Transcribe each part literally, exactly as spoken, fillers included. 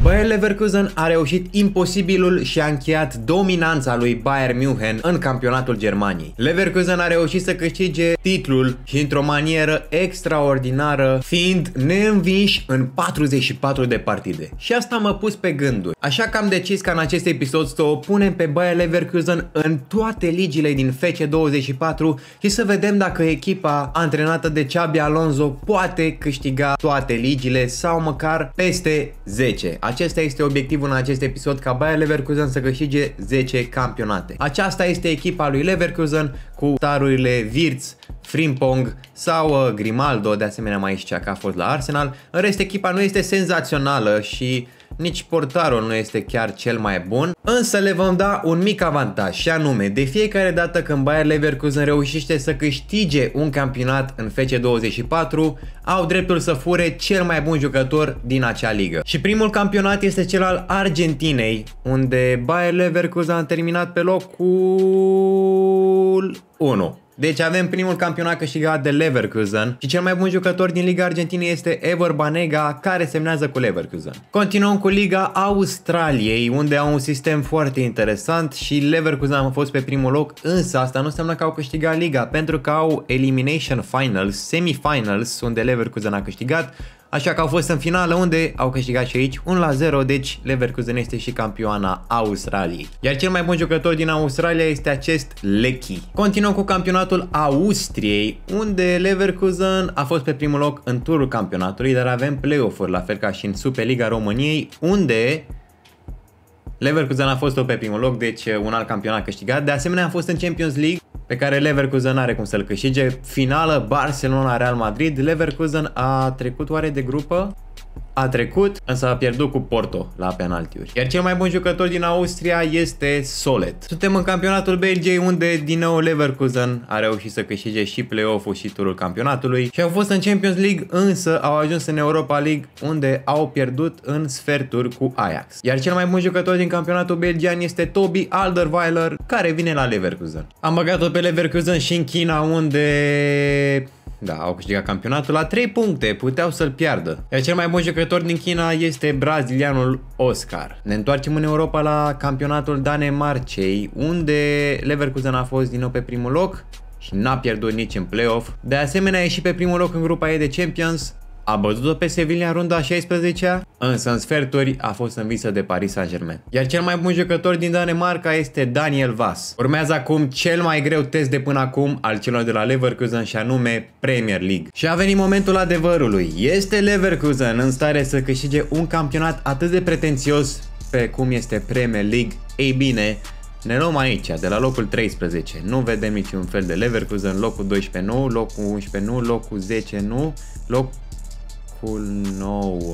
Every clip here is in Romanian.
Bayer Leverkusen a reușit imposibilul și a încheiat dominanța lui Bayern München în campionatul Germaniei. Leverkusen a reușit să câștige titlul și într-o manieră extraordinară, fiind neînvinși în patruzeci și patru de partide. Și asta m-a pus pe gânduri. Așa că am decis ca în acest episod să o punem pe Bayer Leverkusen în toate ligile din F C douăzeci și patru și să vedem dacă echipa antrenată de Xabi Alonso poate câștiga toate ligile sau măcar peste zece. Acesta este obiectivul în acest episod, ca Bayer Leverkusen să câștige zece campionate. Aceasta este echipa lui Leverkusen cu starurile Wirtz, Frimpong sau uh, Grimaldo, de asemenea mai știa că a fost la Arsenal. În rest, echipa nu este senzațională și nici portarul nu este chiar cel mai bun, însă le vom da un mic avantaj, și anume, de fiecare dată când Bayer Leverkusen reușește să câștige un campionat în F C douăzeci și patru, au dreptul să fure cel mai bun jucător din acea ligă. Și primul campionat este cel al Argentinei, unde Bayer Leverkusen a terminat pe locul unu. Deci avem primul campionat câștigat de Leverkusen și cel mai bun jucător din Liga Argentinei este Ever Banega, care semnează cu Leverkusen. Continuăm cu Liga Australiei, unde au un sistem foarte interesant și Leverkusen a fost pe primul loc, însă asta nu înseamnă că au câștigat liga, pentru că au Elimination Finals, Semifinals, unde Leverkusen a câștigat. Așa că au fost în finală, unde au câștigat și aici unu la zero, deci Leverkusen este și campioana Australiei. Iar cel mai bun jucător din Australia este acest Leckie. Continuăm cu campionatul Austriei, unde Leverkusen a fost pe primul loc în turul campionatului, dar avem play-off-uri, la fel ca și în Superliga României, unde Leverkusen a fost pe primul loc, deci un alt campionat câștigat. De asemenea a fost în Champions League, pe care Leverkusen are cum să-l câștige. Finală Barcelona-Real Madrid. Leverkusen a trecut oare de grupă? A trecut, însă a pierdut cu Porto la penaltiuri. Iar cel mai bun jucător din Austria este Soled. Suntem în campionatul Belgiei, unde din nou Leverkusen a reușit să câștige și play-off-ul și turul campionatului și au fost în Champions League, însă au ajuns în Europa League, unde au pierdut în sferturi cu Ajax. Iar cel mai bun jucător din campionatul belgian este Toby Alderweireld, care vine la Leverkusen. Am băgat-o pe Leverkusen și în China, unde... da, au câștigat campionatul la trei puncte, puteau să-l piardă. Iar cel mai bun jucător din China este brazilianul Oscar. Ne întoarcem în Europa la campionatul Danemarcei, unde Leverkusen a fost din nou pe primul loc și n-a pierdut nici în play-off. De asemenea, a ieșit pe primul loc în grupa E de Champions. A bătut-o pe Sevilla în runda a șaisprezecea, însă în sferturi a fost învinsă de Paris Saint-Germain. Iar cel mai bun jucător din Danemarca este Daniel Wass. Urmează acum cel mai greu test de până acum al celor de la Leverkusen, și anume Premier League. Și a venit momentul adevărului. Este Leverkusen în stare să câștige un campionat atât de pretențios pe cum este Premier League? Ei bine, ne luăm aici, de la locul treisprezece. Nu vedem niciun fel de Leverkusen, locul doisprezece nu, locul unsprezece nu, locul zece nu, loc... locul nouă.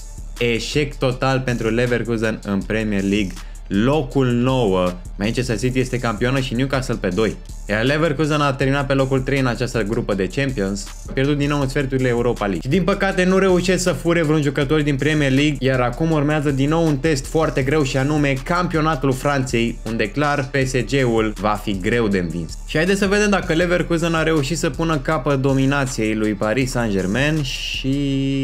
Eșec total pentru Leverkusen în Premier League. Locul nouă. Manchester City este campionă și Newcastle pe doi. Iar Leverkusen a terminat pe locul trei în această grupă de Champions, a pierdut din nou în sferturile Europa League. Și din păcate nu reușesc să fure vreun jucător din Premier League, iar acum urmează din nou un test foarte greu, și anume campionatul Franței, unde clar P S G-ul va fi greu de învins. Și haideți să vedem dacă Leverkusen a reușit să pună capăt dominației lui Paris Saint-Germain și...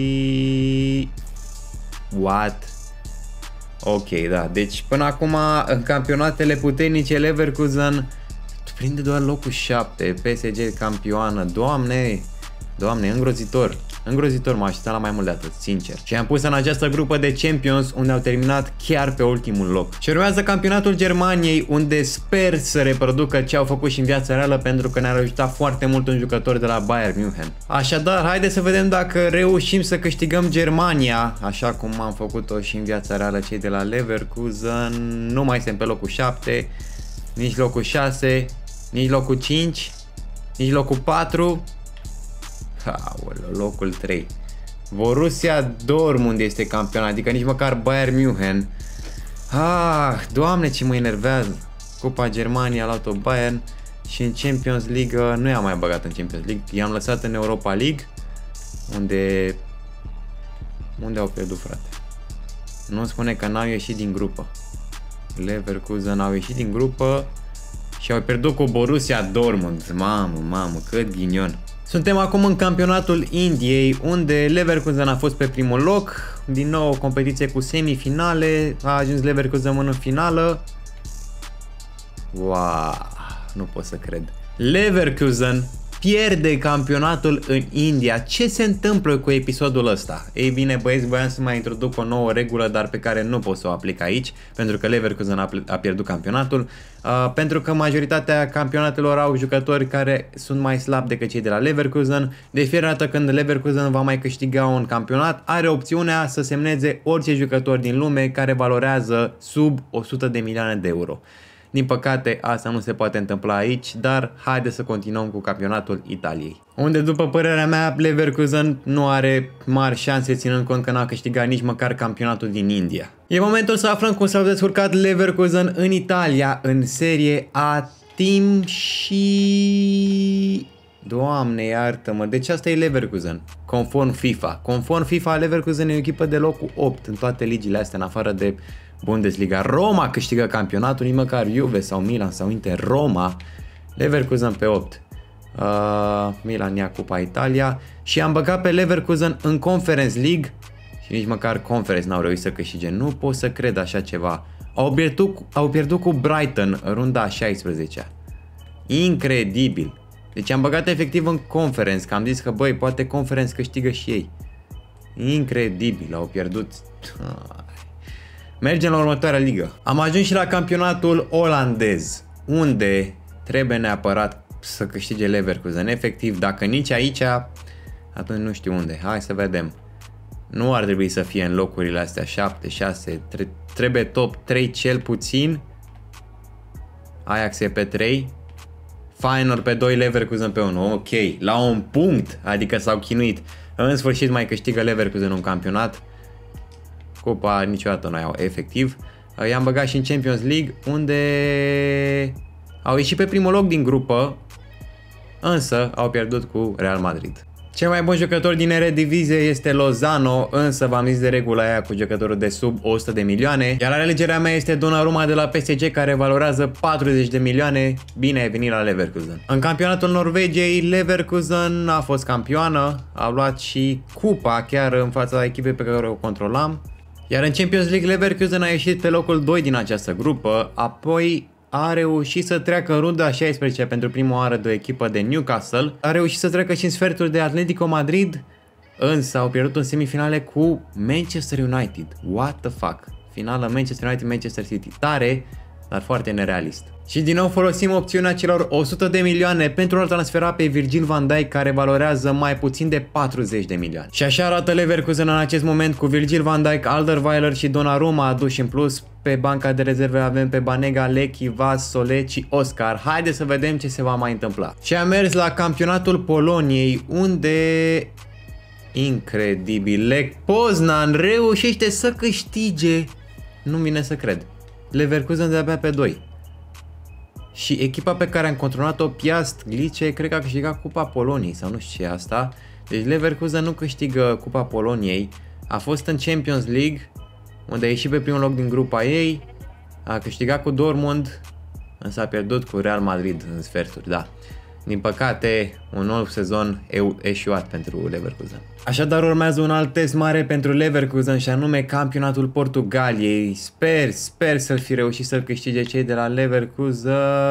what? Ok, da, deci până acum în campionatele puternice Leverkusen prinde doar locul șapte, P S G campioană. Doamne, doamne, îngrozitor. Îngrozitor, mă așteptam la mai mult de atât, sincer. Și am pus în această grupă de Champions, unde au terminat chiar pe ultimul loc. Și urmează campionatul Germaniei, unde sper să reproducă ce au făcut și în viața reală, pentru că ne-a ajutat foarte mult un jucător de la Bayern München. Așadar, haideți să vedem dacă reușim să câștigăm Germania, așa cum am făcut-o și în viața reală cei de la Leverkusen. Nu mai suntem pe locul șapte, nici locul șase, nici locul cinci, nici locul patru. Aoleu, locul trei. Borussia Dortmund este campion, adică nici măcar Bayern München. Ah, doamne, ce mă enervează. Cupa Germania a luat-o Bayern și în Champions League nu i-am mai băgat în Champions League. I-am lăsat în Europa League, unde unde au pierdut, frate. Nu spune că n-au ieșit din grupă. Leverkusen au ieșit din grupă și au pierdut cu Borussia Dortmund. Mamă, mamă, cât ghinion. Suntem acum în campionatul Indiei, unde Leverkusen a fost pe primul loc, din nou o competiție cu semifinale, a ajuns Leverkusen în finală. Wow, nu pot să cred. Leverkusen pierde campionatul în India. Ce se întâmplă cu episodul ăsta? Ei bine, băieți, voiam să mai introduc o nouă regulă, dar pe care nu pot să o aplic aici, pentru că Leverkusen a, a pierdut campionatul, uh, pentru că majoritatea campionatelor au jucători care sunt mai slabi decât cei de la Leverkusen. De fiecare dată când Leverkusen va mai câștiga un campionat, are opțiunea să semneze orice jucător din lume care valorează sub o sută de milioane de euro. Din păcate, asta nu se poate întâmpla aici, dar haide să continuăm cu campionatul Italiei, unde, după părerea mea, Leverkusen nu are mari șanse, ținând cont că n-a câștigat nici măcar campionatul din India. E momentul să aflăm cum s-au descurcat Leverkusen în Italia, în Serie A, Team și... Doamne, iartă-mă, deci asta e Leverkusen, conform FIFA. Conform FIFA, Leverkusen e o echipă de locul opt în toate ligile astea, în afară de Bundesliga. Roma câștigă campionatul, nici măcar Juve sau Milan sau Inter. Roma, Leverkusen pe opt. Uh, Milan ia Cupa Italia și am băgat pe Leverkusen în Conference League și nici măcar Conference n-au reușit să câștige. Nu pot să cred așa ceva. Au pierdut, au pierdut cu Brighton în runda a șaisprezecea. Incredibil. Deci am băgat efectiv în Conference, că am zis că băi, poate Conference câștigă și ei. Incredibil, au pierdut. Mergem la următoarea ligă. Am ajuns și la campionatul olandez, unde trebuie neapărat să câștige Leverkusen. Efectiv, dacă nici aici, atunci nu știu unde. Hai să vedem. Nu ar trebui să fie în locurile astea șapte, șase, trebuie top trei cel puțin. Ajax e pe trei. Feyenoord pe doi, Leverkusen pe unu. Ok, la un punct, adică s-au chinuit. În sfârșit mai câștigă Leverkusen un campionat. Cupa niciodată nu au efectiv. I-am băgat și în Champions League, unde au ieșit pe primul loc din grupă, însă au pierdut cu Real Madrid. Cel mai bun jucător din Eredivisie este Lozano, însă v-am zis de regula aia cu jucătorul de sub o sută de milioane, iar alegerea mea este Donnarumma de la P S G, care valorează patruzeci de milioane. Bine ai venit la Leverkusen. În campionatul Norvegiei, Leverkusen a fost campioană, a luat și cupa chiar în fața echipei pe care o controlam. Iar în Champions League, Leverkusen a ieșit pe locul doi din această grupă, apoi a reușit să treacă în runda a șaisprezecea pentru prima oară de o echipă de Newcastle, a reușit să treacă și în sferturi de Atletico Madrid, însă au pierdut în semifinale cu Manchester United. What the fuck? Finală Manchester United-Manchester City. Tare, dar foarte nerealist. Și din nou folosim opțiunea celor o sută de milioane pentru a transfera pe Virgil van Dijk, care valorează mai puțin de patruzeci de milioane. Și așa arată Leverkusen în acest moment, cu Virgil van Dijk, Alderweireld și Donnarumma aduși în plus. Pe banca de rezerve avem pe Banega, Lecky, Vaz, Solec și Oscar. Haideți să vedem ce se va mai întâmpla. Și am mers la campionatul Poloniei, unde... incredibil, Lech Poznan reușește să câștige. Nu vine să cred. Leverkusen de-abia pe doi. Și echipa pe care am controlat-o, Piast Glice, cred că a câștigat Cupa Poloniei sau nu știu ce e asta. Deci Leverkusen nu câștigă Cupa Poloniei. A fost în Champions League, unde a ieșit pe primul loc din grupa ei. A câștigat cu Dortmund, însă a pierdut cu Real Madrid în sferturi, da. Din păcate, un nou sezon eșuat pentru Leverkusen. Așadar urmează un alt test mare pentru Leverkusen, și anume campionatul Portugaliei. Sper, sper să-l fi reușit să-l câștige cei de la Leverkusen.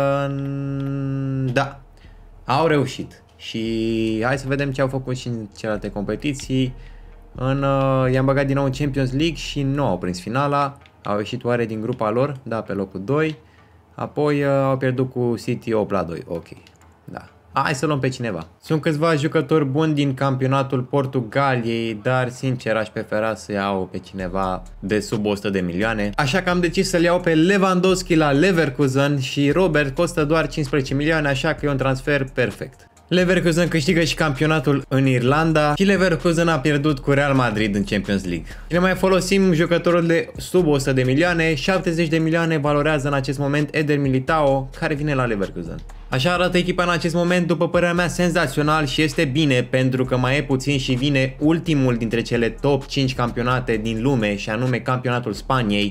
Da, au reușit. Și hai să vedem ce au făcut și în celelalte competiții. În, uh, i-am băgat din nou în Champions League și nu au prins finala. Au ieșit oare din grupa lor, da, pe locul doi. Apoi uh, au pierdut cu City opt la doi, ok. Da. Hai să luăm pe cineva. Sunt câțiva jucători buni din campionatul Portugaliei, dar sincer aș prefera să iau pe cineva de sub o sută de milioane. Așa că am decis să-l iau pe Lewandowski la Leverkusen și Robert costă doar cincisprezece milioane, așa că e un transfer perfect. Leverkusen câștigă și campionatul în Irlanda și Leverkusen a pierdut cu Real Madrid în Champions League. Și ne mai folosim jucătorul de sub o sută de milioane, șaptezeci de milioane valorează în acest moment Eder Militao, care vine la Leverkusen. Așa arată echipa în acest moment, după părerea mea senzațional, și este bine pentru că mai e puțin și vine ultimul dintre cele top cinci campionate din lume, și anume campionatul Spaniei.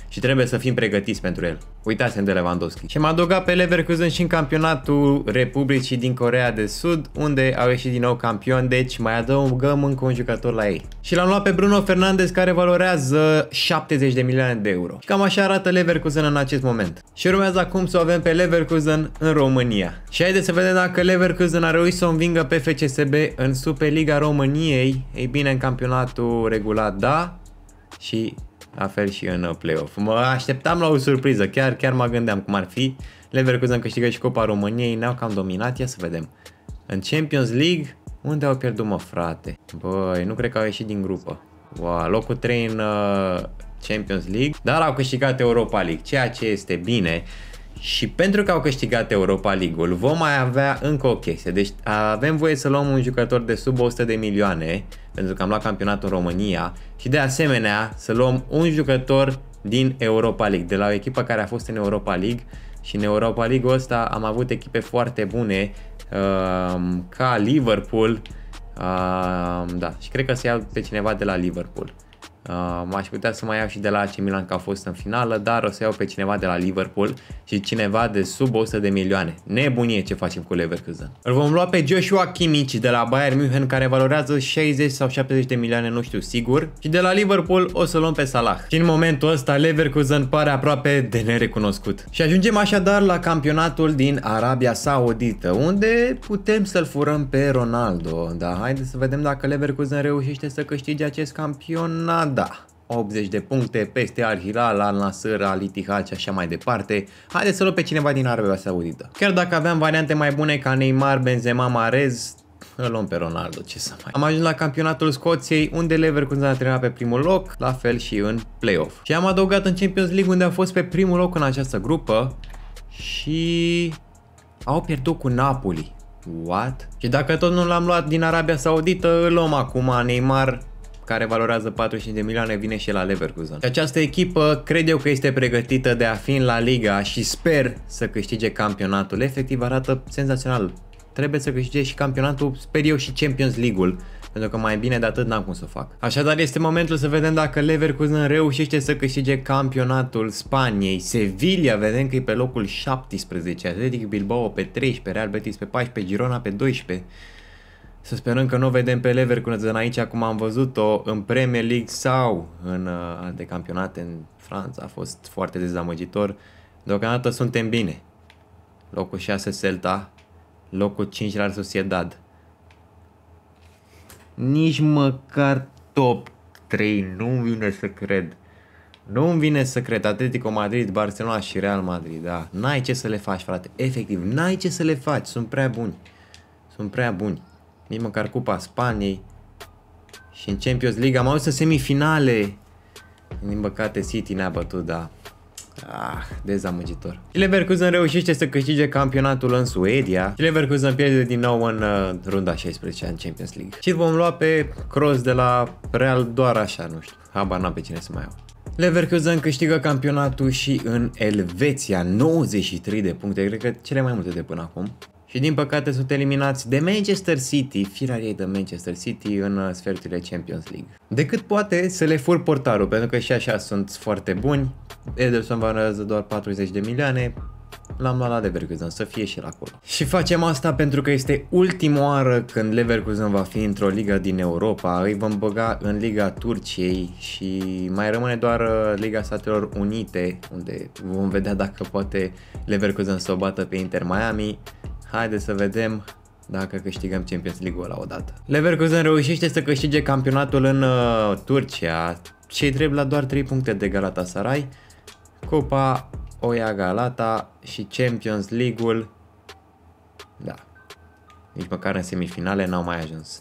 și trebuie să fim pregătiți pentru el. Uitați-mi de Lewandowski. Și m-a adăugat pe Leverkusen și în campionatul Republicii din Coreea de Sud, unde au ieșit din nou campioni, deci mai adăugăm încă un jucător la ei. Și l-am luat pe Bruno Fernandes, care valorează șaptezeci de milioane de euro. Și cam așa arată Leverkusen în acest moment. Și urmează acum să o avem pe Leverkusen în România. Și haideți să vedem dacă Leverkusen a reușit să o învingă pe F C S B în Superliga României. Ei bine, în campionatul regulat da, și la fel și în play-off. Mă așteptam la o surpriză, chiar, chiar mă gândeam cum ar fi. Leverkusen câștigă și Copa României, ne-au cam dominat, ia să vedem. În Champions League, unde au pierdut, mă, frate? Băi, nu cred că au ieșit din grupă. Wow, locul trei în uh, Champions League, dar au câștigat Europa League, ceea ce este bine. Și pentru că au câștigat Europa League-ul, vom mai avea încă o chestie. Deci avem voie să luăm un jucător de sub o sută de milioane, pentru că am luat campionatul în România, și de asemenea să luăm un jucător din Europa League, de la o echipă care a fost în Europa League. Și în Europa League-ul ăsta am avut echipe foarte bune, uh, ca Liverpool, uh, da, și cred că să iau pe cineva de la Liverpool. Uh, m-aș putea să mai iau și de la A C Milan, că a fost în finală, dar o să iau pe cineva de la Liverpool și cineva de sub o sută de milioane. Nebunie ce facem cu Leverkusen. Îl vom lua pe Joshua Kimmich de la Bayern München, care valorează șaizeci sau șaptezeci de milioane, nu știu sigur. Și de la Liverpool o să luăm pe Salah. Și în momentul ăsta Leverkusen pare aproape de nerecunoscut. Și ajungem așadar la campionatul din Arabia Saudită, unde putem să-l furăm pe Ronaldo. Da, haideți să vedem dacă Leverkusen reușește să câștige acest campionat. Da, optzeci de puncte peste Al Hilal, Al Nassr, Al Ittihad și așa mai departe. Haideți să luăm pe cineva din Arabia Saudită. Chiar dacă aveam variante mai bune ca Neymar, Benzema, Mahrez, îl luăm pe Ronaldo, ce să mai. Am ajuns la campionatul Scoției, unde Leverkusen a terminat pe primul loc, la fel și în play-off. Și am adăugat în Champions League, unde a fost pe primul loc în această grupă și au pierdut cu Napoli. What? Și dacă tot nu l-am luat din Arabia Saudită, îl luăm acum Neymar, care valorează patruzeci și cinci de milioane, vine și la Leverkusen. Și această echipă cred eu că este pregătită de a fi în La Liga și sper să câștige campionatul. Efectiv arată senzațional. Trebuie să câștige și campionatul, sper eu, și Champions League-ul, pentru că mai bine de atât n-am cum să fac. Așadar este momentul să vedem dacă Leverkusen reușește să câștige campionatul Spaniei. Sevilla vedem că e pe locul șaptesprezece, Athletic Bilbao pe treisprezece, Real Betis pe paisprezece, Girona pe doisprezece. Să sperăm că nu o vedem pe Leverkusen aici cum am văzut-o în Premier League sau în uh, alte campionate în Franța. A fost foarte dezamăgitor. Deocamdată suntem bine. Locul șase Celta, locul cinci Real Sociedad. Nici măcar top trei, nu-mi vine să cred. Nu-mi vine să cred. Atletico Madrid, Barcelona și Real Madrid, da. N-ai ce să le faci, frate. Efectiv, n-ai ce să le faci. Sunt prea buni. Sunt prea buni. Nici măcar Cupa Spaniei. Și în Champions League am auzit în semifinale. Din păcate City ne-a bătut, da. Ah, dezamăgitor. Și Leverkusen reușește să câștige campionatul în Suedia. Și Leverkusen pierde din nou în uh, runda șaisprezece în Champions League. Și vom lua pe Kroos de la Real doar așa, nu știu. Habar n-am pe cine să mai iau. Leverkusen câștigă campionatul și în Elveția, nouăzeci și trei de puncte, cred că cele mai multe de până acum. Și din păcate sunt eliminați de Manchester City, firea ei de Manchester City în sferturile Champions League. Decât poate să le fur portarul, pentru că și așa sunt foarte buni. Ederson valorează doar patruzeci de milioane. L-am luat la Leverkusen, să fie și el acolo. Și facem asta pentru că este ultima oară când Leverkusen va fi într-o ligă din Europa. Îi vom băga în Liga Turciei și mai rămâne doar Liga Statelor Unite, unde vom vedea dacă poate Leverkusen să o bată pe Inter Miami. Haideți să vedem dacă câștigăm Champions League-ul la odată. Leverkusen reușește să câștige campionatul în uh, Turcia. Cei drept la doar trei puncte de Galatasaray. Cupa o ia Galata și Champions League-ul, da, nici măcar în semifinale n-au mai ajuns.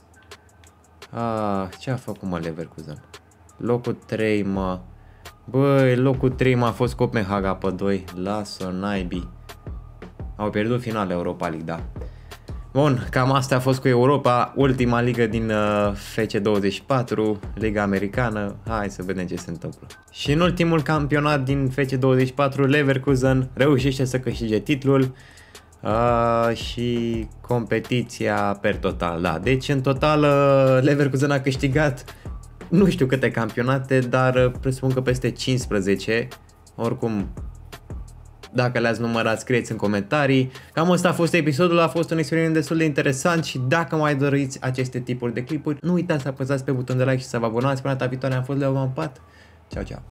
Ah, ce a făcut, mă, Leverkusen? Locul trei, mă. Băi, locul trei m-a fost Copenhaga pe doi. Lasă naibii. Au pierdut finala Europa League, da. Bun, cam asta a fost cu Europa, ultima ligă din uh, F C douăzeci și patru, Liga Americană. Hai să vedem ce se întâmplă. Și în ultimul campionat din F C douăzeci și patru, Leverkusen reușește să câștige titlul uh, și competiția per total. Da, deci în total uh, Leverkusen a câștigat nu știu câte campionate, dar uh, presupun că peste cincisprezece. oricum, dacă le-ați numărat, scrieți în comentarii. Cam asta a fost episodul, a fost un experiment destul de interesant și dacă mai doriți aceste tipuri de clipuri, nu uitați să apăsați pe butonul de like și să vă abonați. Până data viitoare am fost Leo Pat. Ciao, ciao!